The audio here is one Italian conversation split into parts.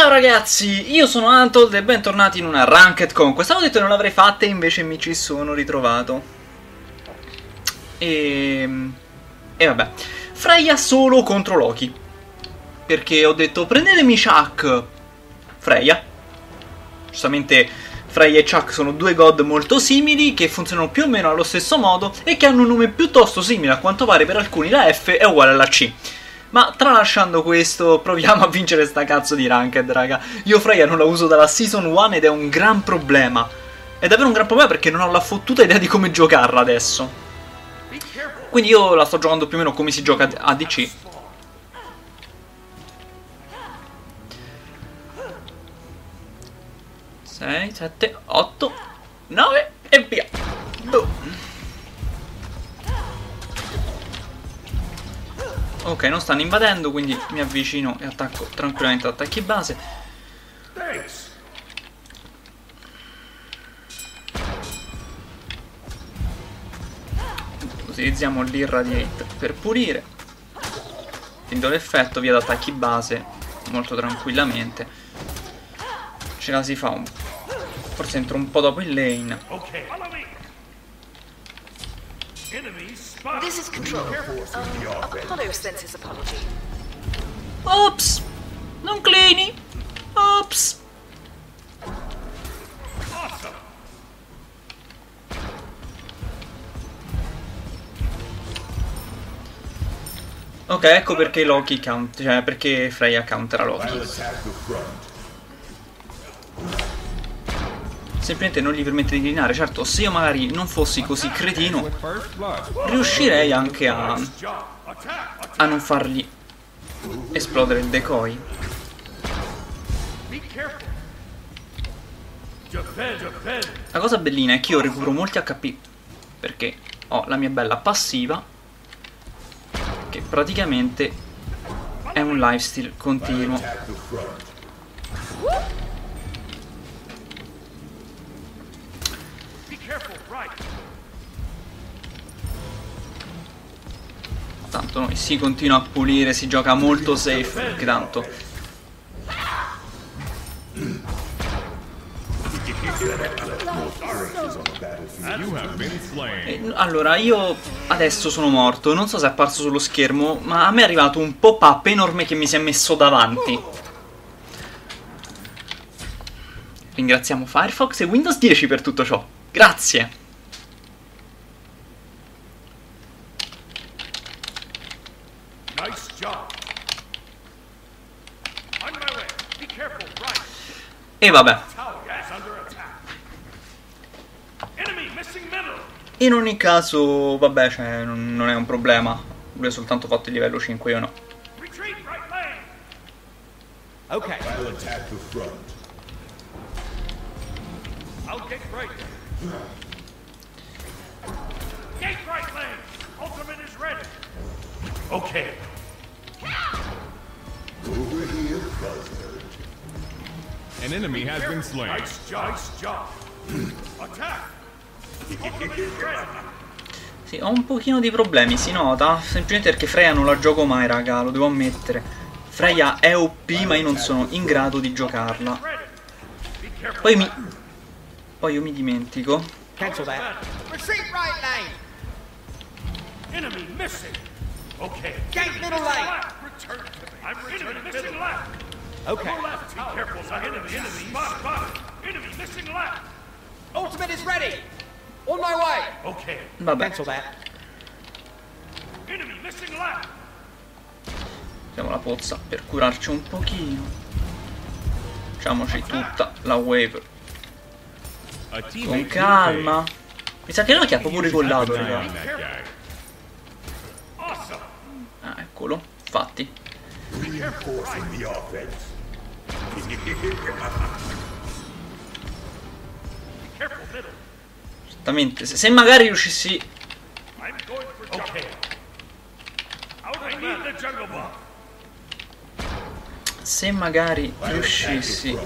Ciao ragazzi, io sono Antold e bentornati in una Ranked Conquest. Avevo detto che non l'avrei fatta e invece mi ci sono ritrovato. E vabbè, Freya solo contro Loki. Perché ho detto prendetemi Chuck, Freya. Giustamente Freya e Chuck sono due god molto simili, che funzionano più o meno allo stesso modo e che hanno un nome piuttosto simile. A quanto pare per alcuni la F è uguale alla C. Ma tralasciando questo, proviamo a vincere sta cazzo di Ranked, raga. Io Freya non la uso dalla Season 1 ed è un gran problema. È davvero un gran problema perché non ho la fottuta idea di come giocarla adesso. Quindi io la sto giocando più o meno come si gioca ADC. Sei, 7, 8, 9 e via. Ok, non stanno invadendo, quindi mi avvicino e attacco tranquillamente attacchi base. Utilizziamo l'Irradiate per pulire. Finito l'effetto, via da attacchi base molto tranquillamente. Ce la si fa un... Forse entro un po' dopo il lane. This is Control. Apollo sends his apology. Ops! Non cleani! Ops! Ok, ecco perché Loki count, cioè perché Freya countera Loki. Semplicemente non gli permette di clinare. Certo, se io magari non fossi così cretino, riuscirei anche a non fargli esplodere il decoy. La cosa bellina è che io recupero molti HP perché ho la mia bella passiva, che praticamente è un lifesteal continuo. Tanto noi si continua a pulire, si gioca molto safe, perché tanto allora io adesso sono morto. Non so se è apparso sullo schermo, ma a me è arrivato un pop-up enorme che mi si è messo davanti. Ringraziamo Firefox e Windows 10 per tutto ciò. Grazie. E vabbè, in ogni caso, vabbè, cioè, non è un problema. Lui ha soltanto fatto il livello 5, io no. Ok. Okay. Over here, buzzard. An enemy has been slain. Nice job. Attack. Sì, ho un pochino di problemi, si nota. Semplicemente perché Freya non la gioco mai, raga, lo devo ammettere. Freya è OP, ma io non sono in grado di giocarla. Poi io mi dimentico. Cancel that. Retreat right lane. Enemy missing. Okay. Gate middle lane. Return to me. I'm returning missing left. Okay. Go left. Be careful. Enemy. Spot. Enemy missing left. Ultimate is ready. On my way. Okay. Vabbè, Cancel that. Enemy missing left. usiamo la pozza per curarci un pochino. Facciamoci tutta la wave con calma. Mi sa che Loki ha proprio ricollato, raga. Ah, eccolo, infatti. Reinforcing the offense. Careful middle. Esattamente, se magari riuscissi... I'm going for okay. Out of the jungle block. Se magari riuscissi...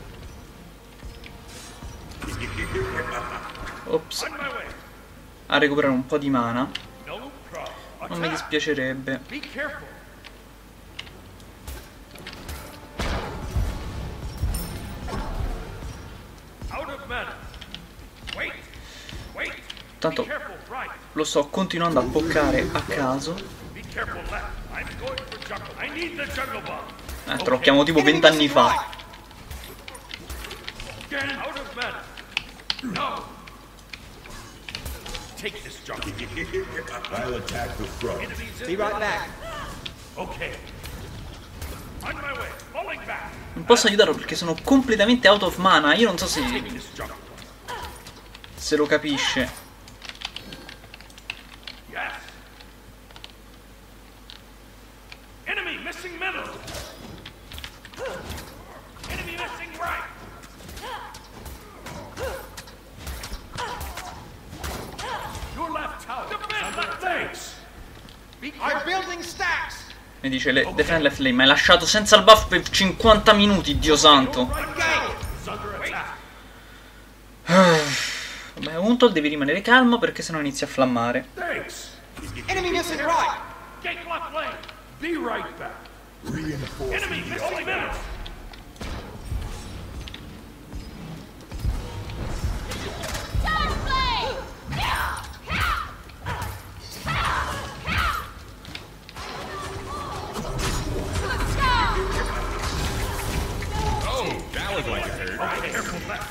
Ops. On my way. A recuperare un po' di mana, No problem. non mi dispiacerebbe. Be careful. lo sto continuando a boccare a caso. Be careful left. I'm going for jungle. I need the jungle bomb. Te lo chiamo tipo 20 anni fa. Get out of mana. No. Take this jungle. I'll attack the front. Enemies in Be right back. Okay. On my way. Falling back. Non posso aiutarlo perché sono completamente out of mana. Io non so Take se this jungle. lo capisce. Yes. Enemy missing middle. Enemy missing right. Your left tower. Defend left base. I'm building stacks. Mi dice defend left lane, ma hai lasciato senza il buff per 50 minuti, Dio santo. Is under attack. Vabbè, Untold devi rimanere calmo perché sennò inizia a flammare. Thanks. Enemy missing right. Gate left lane. Be right back. Reinforcing Enemy the missing offense. middle. Oh, that was like it hurt. Okay, careful left.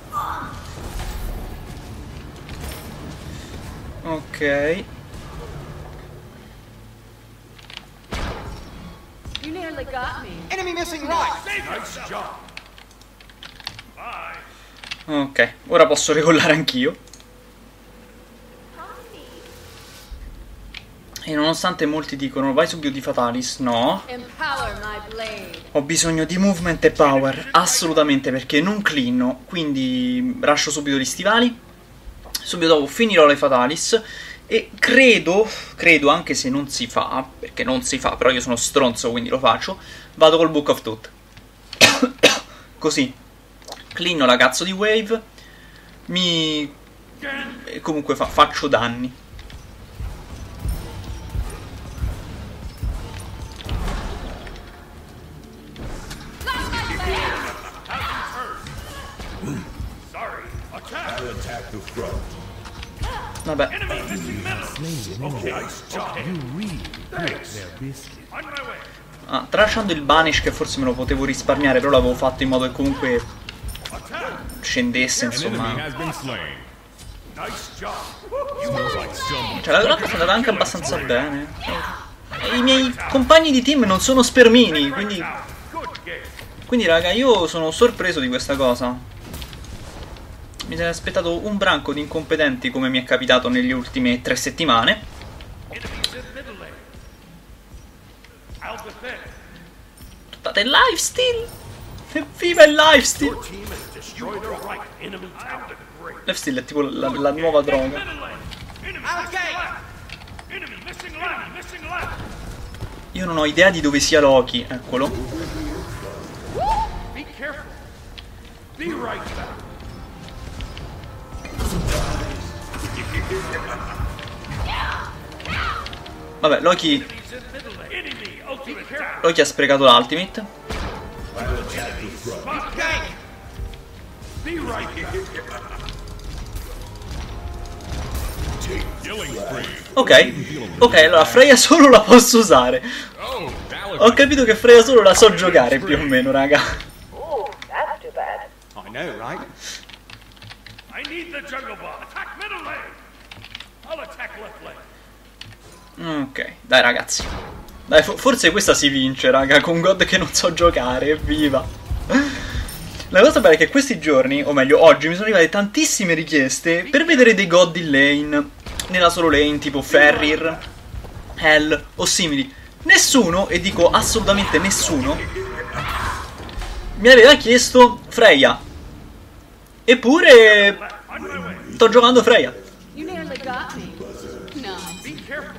Ok. You nearly got me. Enemy missing right. Nice job. Bye. Ok, ora posso regolare anch'io. E nonostante molti dicono vai subito di Fatalis, no. Empower my blade. Ho bisogno di movement e power, assolutamente, perché non cleano. Quindi lascio subito gli stivali. Subito dopo finirò le Fatalis. E credo, anche se non si fa, perché non si fa, però io sono stronzo quindi lo faccio, vado col Book of Tooth. Così cleano la cazzo di wave. E comunque faccio danni. Sorry. Attack. I'll attack the front. Vabbè, Enemy missing middle. Okay, nice job. Thanks. On my way. tralasciando il banish che forse me lo potevo risparmiare, però l'avevo fatto in modo che comunque scendesse, An enemy insomma. has been slain. Nice job. Smells like someone. Cioè la grotta è andata anche abbastanza bene. E i miei compagni di team non sono spermini, quindi... Good game. Quindi raga, io sono sorpreso di questa cosa. Mi sarei aspettato un branco di incompetenti come mi è capitato nelle ultime 3 settimane. Enemies in middle lane. I'll defend. Guardate il lifesteal! Evviva il lifesteal! Your team has destroyed the right enemy tower. Great. Lifesteal è tipo la nuova droga. Middle lane. Enemy missing left. Enemy missing left. Missing left. Io non ho idea di dove sia Loki, eccolo. Be careful. Be right back. Vabbè, Loki Enemies in middle lane. Enemy ultimate attack. ha sprecato l'ultimate. Gang. Be right back. Killing spree. Ok, allora Freya solo la posso usare. Oh, that was Ho capito che Freya solo la so giocare più o meno, raga. Oh, that's too bad. I know, right? I need the jungle bomb. Attack middle lane. I'll attack left lane. Ok, dai ragazzi. Dai, forse questa si vince, raga, con God che non so giocare, evviva. La cosa bella è che questi giorni, o meglio oggi, mi sono arrivate tantissime richieste per vedere dei God in lane, nella solo lane, tipo Ferrir, Hell o simili. Nessuno, e dico assolutamente nessuno, mi aveva chiesto Freya. Eppure On my way. sto giocando Freya. You nearly got me. No. Be careful.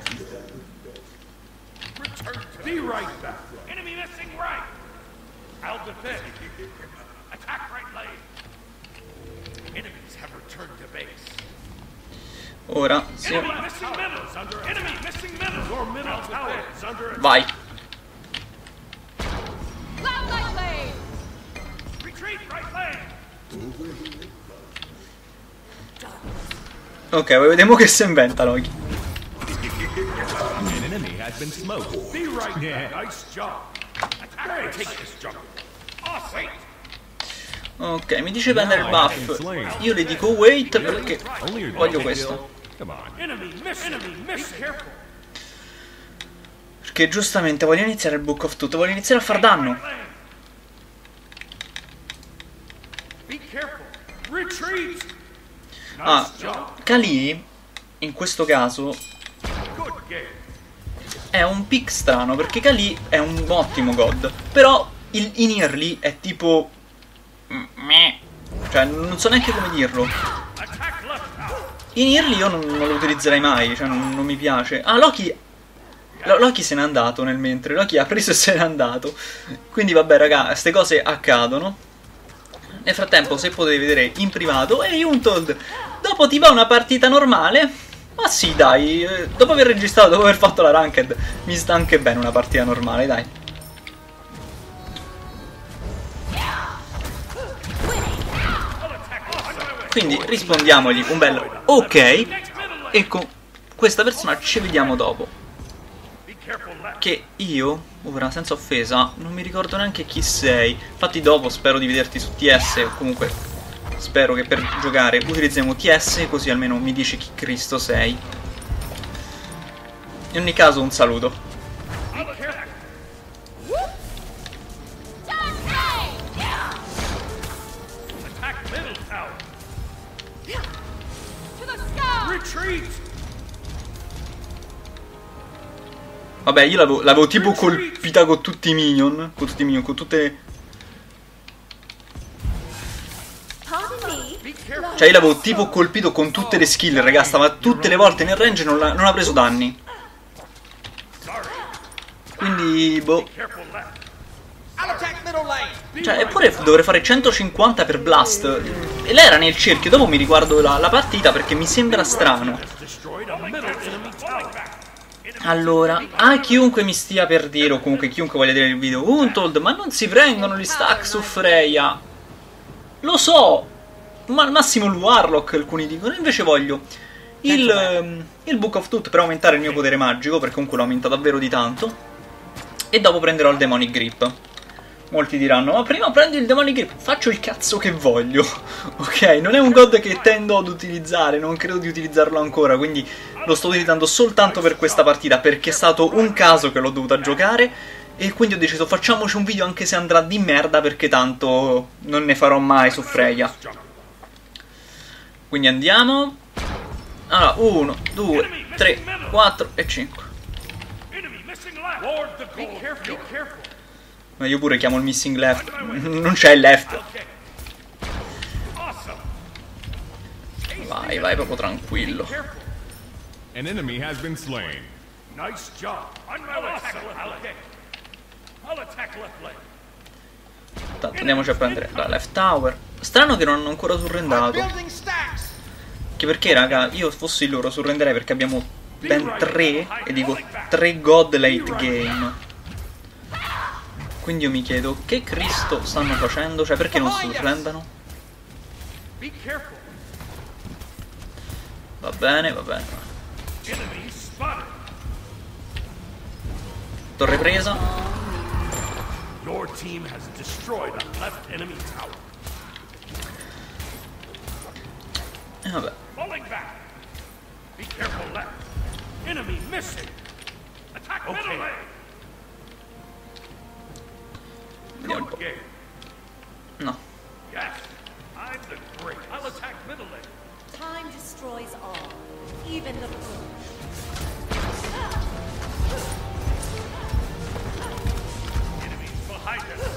Return to be right back. Enemy missing right. I'll defend. Attack right lane. Enemies have returned to base. Ora, sì. Enemy missing middle is under enemy missing middle. Your middle tower is under attack. Vai. Cloud blade. Retreat right lane. Ok, poi vediamo che si inventa Loki. An enemy has been smoked. Be right back. Nice job. Attack. Take this jump. Awesome. Ok, mi dice prendere il buff. Io le dico wait perché Only your voglio big questo. deal. Come on. Enemy miss. Enemy miss. Be careful. Perché giustamente voglio iniziare il Book of Tooth, voglio iniziare a far danno. Be careful. Retreat. Ah, Kali, in questo caso, Good game. è un pick strano, perché Kali è un ottimo god. Però in early è tipo... meh. Cioè, non so neanche come dirlo. Attack left out. In early io non lo utilizzerei mai, cioè non mi piace. Ah, Loki se n'è andato nel mentre, Loki ha preso e se n'è andato. Quindi vabbè raga, queste cose accadono. Nel frattempo, se potete vedere in privato, ehi Untold, dopo ti va una partita normale? Ma sì dai, dopo aver registrato, dopo aver fatto la ranked, mi sta anche bene una partita normale, dai. Quindi rispondiamogli un bel ok, e con questa persona ci vediamo dopo. Che io, ora senza offesa, non mi ricordo neanche chi sei. Infatti dopo spero di vederti su TS, o comunque spero che per giocare utilizziamo TS, così almeno mi dici chi Cristo sei. In ogni caso un saluto. Vabbè, io l'avevo tipo colpita con tutti i minion. Con tutti i minion, con tutte... Cioè io l'avevo tipo colpito con tutte le skill, raga. Stava tutte le volte nel range e non ha preso danni. Quindi, boh. Cioè, eppure dovrei fare 150 per blast. E lei era nel cerchio. Dopo mi riguardo la partita perché mi sembra strano. Allora, a chiunque mi stia per dire, o comunque chiunque voglia vedere il video, Untold, ma non si prendono gli stack su Freya. Lo so, ma al massimo il Warlock, alcuni dicono. Invece voglio il Book of Tooth per aumentare il mio potere magico, perché comunque lo aumenta davvero di tanto. E dopo prenderò il Demonic Grip. Molti diranno, ma prima prendi il Demonic Grip. Faccio il cazzo che voglio. Ok, non è un god che tendo ad utilizzare, non credo di utilizzarlo ancora, quindi lo sto utilizzando soltanto per questa partita, perché è stato un caso che l'ho dovuta giocare. E quindi ho deciso, facciamoci un video anche se andrà di merda, perché tanto non ne farò mai su Freya. Quindi andiamo. Allora, 1, 2, 3, 4 e 5. Ma io pure chiamo il missing left. Non c'è il left. Vai, vai, proprio tranquillo. An enemy has been slain. Nice job. I'll attack left leg. Tanto andiamoci a prendere la left tower. Strano che non hanno ancora surrendato. Building stacks. Anche perché, raga, io fossi loro surrenderei, perché abbiamo ben 3, e dico 3 god late game. Quindi io mi chiedo, che Cristo stanno facendo? Cioè, perché non surrendano? Be careful. Va bene, va bene. Enemy spotted. Torre presa. Your team has destroyed a left enemy tower. E vabbè. Falling back. Be careful left. Enemy missing. Attack middle lane. Vediamo un Good po'. game. No. Yes. I'm the great. I'll attack middle lane. Time destroys all, even the foolish. Enemies behind us.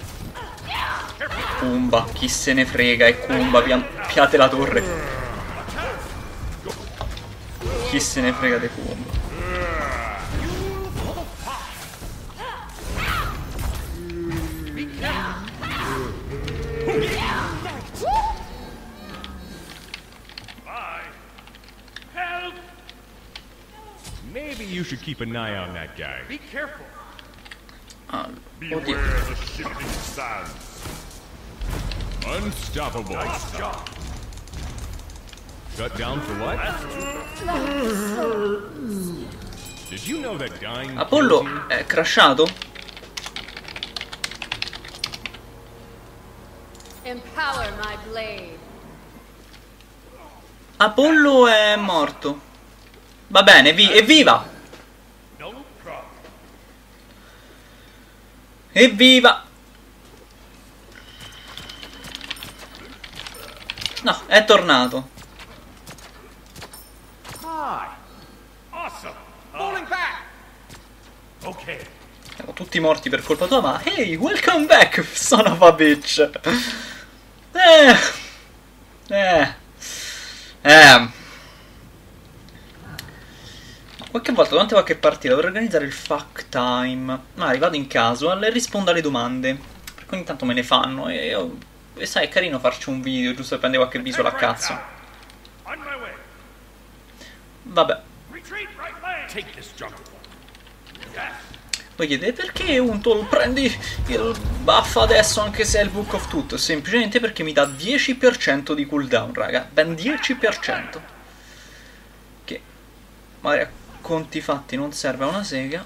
Kumba, chi se ne frega, è Kumba, piate la torre. Chi se ne frega di Kumba. Bye. Help. Maybe you should keep an eye on that guy. Be careful. Ah, oddio. the shifting sands. Unstoppable. Nice job. Cut down for what? Did you know that dying Apollo kills you? è crashato? Empower my blade. Apollo è morto. Va bene, evviva! No problem. Evviva! No, è tornato. Hi. Awesome. Falling back. Okay. Siamo tutti morti per colpa tua, ma hey, welcome back, son of a bitch. Qualche volta durante qualche partita dovrei organizzare il fuck time. Magari vado in casual e rispondo alle domande, perché ogni tanto me ne fanno e sai, è carino farci un video giusto per prendere qualche visual a cazzo. On my way. Vabbè. Retreat right lane. Take this jungle. Yes. Voi chiedete perché Untol prendi il buff adesso anche se è il Book of Tooth? Semplicemente perché mi dà 10% di cooldown, raga. Ben 10%. Che magari a conti fatti non serve a una sega.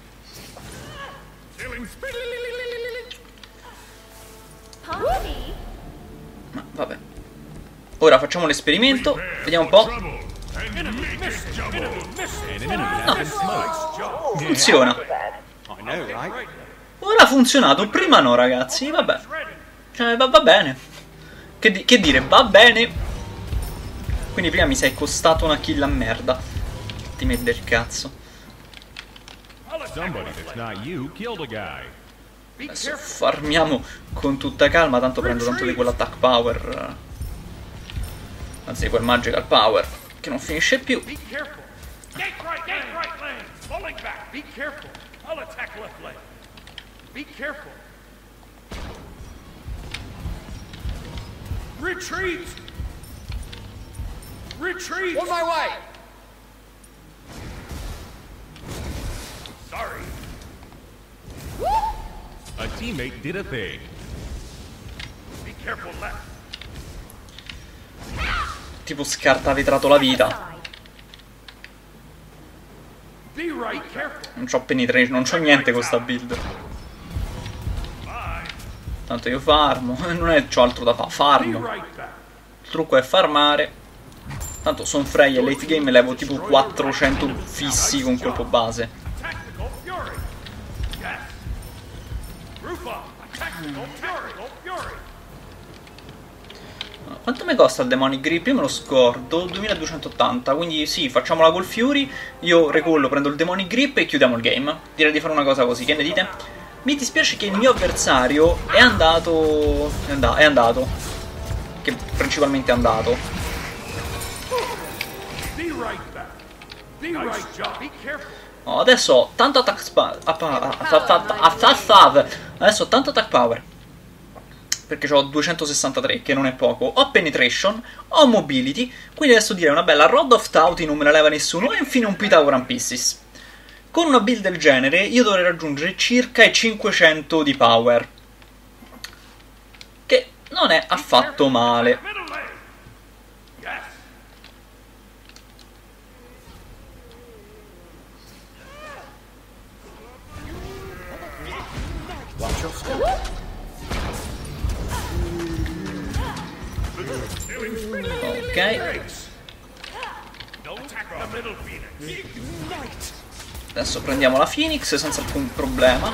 Party? Ma vabbè. Ora facciamo l'esperimento. Vediamo un po'. Enemy missing. And an enemy has been smoked. Funziona. I know, right? Ora ha funzionato. Prima no, ragazzi. Vabbè. Cioè, va bene. Che dire, va bene. Quindi prima mi sei costato una kill a merda. Ti mette del cazzo. Somebody that's not you killed a guy. Adesso farmiamo con tutta calma. Tanto prendo tanto di quell'attack power. Anzi di quel magical power che non finisce più. Be careful. Get right lane. Falling back. Be careful. I'll attack left lane. Be careful. Retreat. Retreat. On my way. Sorry. A teammate did a thing. Be careful left. Tipo scartavetrato la vita. Be right. Be careful. Non c'ho penetration, non c'ho niente con sta build. Bye. Tanto io farmo, non c'ho altro da fare, Be farmo. right back. Il trucco è farmare. Tanto son Freya e late game levo tipo 400 fissi con colpo base. Tactical fury. Yes. Roof up. Tactical fury. Quanto mi costa il Demonic Grip? Io me lo scordo, 2280, quindi sì, facciamola col Fury. Io recollo, prendo il Demonic Grip e chiudiamo il game. Direi di fare una cosa così, che ne dite? Mi dispiace che il mio avversario è andato. È andato. Che principalmente è andato. Be right back. Be right job. Be careful. Oh, adesso ho tanto attack adesso ho tanto attack power. Perché ho 263, che non è poco. Ho penetration, ho mobility. Quindi adesso direi una bella Rod of Tauti, non me la leva nessuno. E infine un Pythagorean Pieces. Con una build del genere io dovrei raggiungere circa i 500 di power, che non è affatto male. Middle lane. Yes. Watch your step. Ok, Don't attack the middle Phoenix. adesso prendiamo la Phoenix senza alcun problema.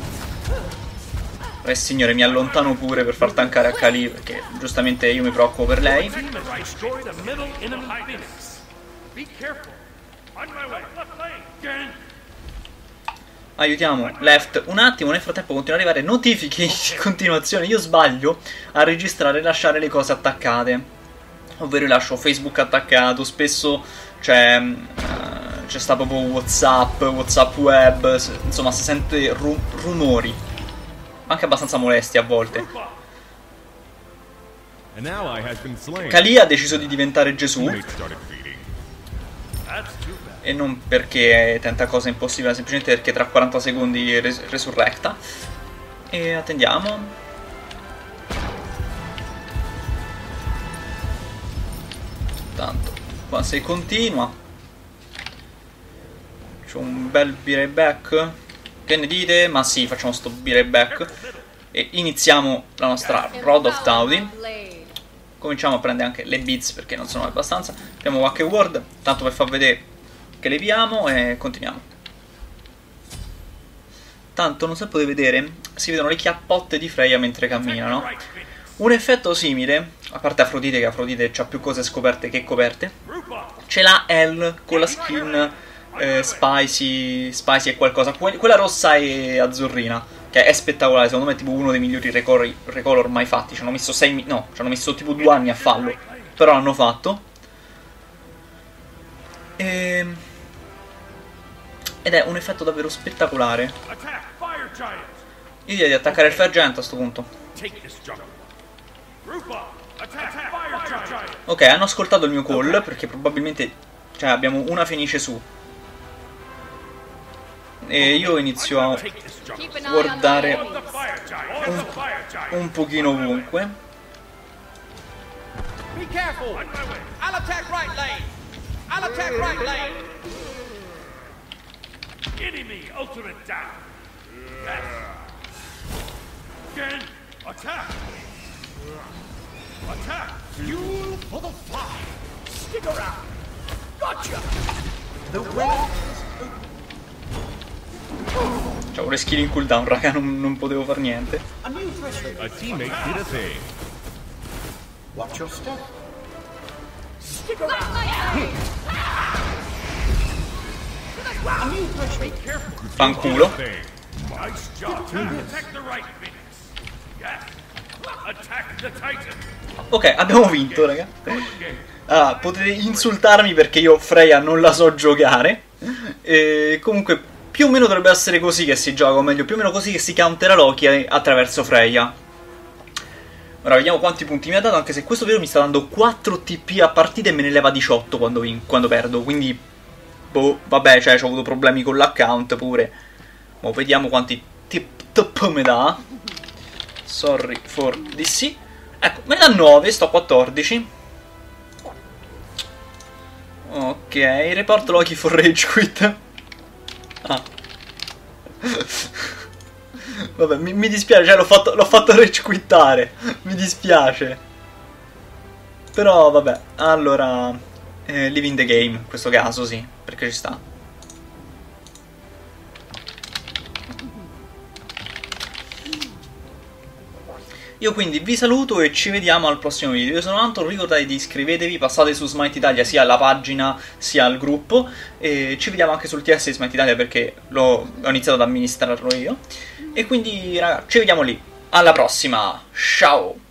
Signore, mi allontano pure per far tankare a Kali, perché giustamente io mi preoccupo per lei. Destroy the middle enemy Phoenix. Be careful. On my way. Left lane. Gang. Aiutiamo left un attimo. Nel frattempo continuano ad arrivare notifiche in continuazione. Io sbaglio a registrare e lasciare le cose attaccate, ovvero io lascio Facebook attaccato. Spesso c'è sta proprio WhatsApp web, insomma si sente rumori anche abbastanza molesti a volte. An ally has been slain. Kali ha deciso di diventare Gesù, Teammates started feeding. That's too bad. e non perché tenta cosa impossibile, semplicemente perché tra 40 secondi resurrecta. E attendiamo. Tanto qua si continua. C'ho un bel be right back. Che ne dite? Ma sì, facciamo sto be right back e iniziamo la nostra Rod of Taudi. Cominciamo a prendere anche le beats perché non sono abbastanza. Abbiamo qualche word, tanto per far vedere che leviamo, e continuiamo. Tanto non so se potete vedere, si vedono le chiappotte di Freya mentre cammina, no? Un effetto simile, a parte Afrodite, che Afrodite ha più cose scoperte che coperte, ce l'ha Elle con la skin spicy e qualcosa, quella rossa e azzurrina, che è spettacolare, secondo me è tipo uno dei migliori recolor mai fatti. Ci hanno messo ci hanno messo tipo 2 anni a farlo, però l'hanno fatto. Ed è un effetto davvero spettacolare. Io direi di attaccare il Fire Giant a sto punto. Ok, hanno ascoltato il mio call, perché probabilmente, cioè, abbiamo una Fenice su. E io inizio a guardare un pochino ovunque. Be careful! I'll attack right lane! I'll attack right lane! Enemy ultimate down. Yes. Again, attack. Attack. Fuel for the fire! Stick around! Gotcha! The way C'avevo le skill in cooldown, raga, non potevo far niente. a new threshold. A teammate did a thing. Watch your step. Stick around! A new threshold. Fanculo. Thing. Nice job. Protect the right, Phoenix. Yes. Attack the Titan. Ok, abbiamo vinto, raga. Ah, potete insultarmi perché io Freya non la so giocare. E comunque più o meno dovrebbe essere così che si gioca, o meglio, più o meno così che si countera Loki attraverso Freya. Ora vediamo quanti punti mi ha dato, anche se questo video mi sta dando 4 TP a partita e me ne leva 18 quando perdo, quindi boh, vabbè, cioè, ho avuto problemi con l'account pure. Ma vediamo quanti TP mi dà. Sorry for this. Ecco, me ne dà 9, sto a 14. Ok, report Loki for rage quit. Ah. Vabbè, mi dispiace, cioè l'ho fatto rage quittare. Mi dispiace. Però vabbè, allora live in the game, in questo caso sì, perché ci sta. Io quindi vi saluto e ci vediamo al prossimo video. Io sono Anton, ricordate di iscrivetevi, passate su Smite Italia sia alla pagina sia al gruppo, e ci vediamo anche sul TS di Smite Italia perché ho iniziato ad amministrarlo io. E quindi raga, ci vediamo lì, alla prossima, ciao!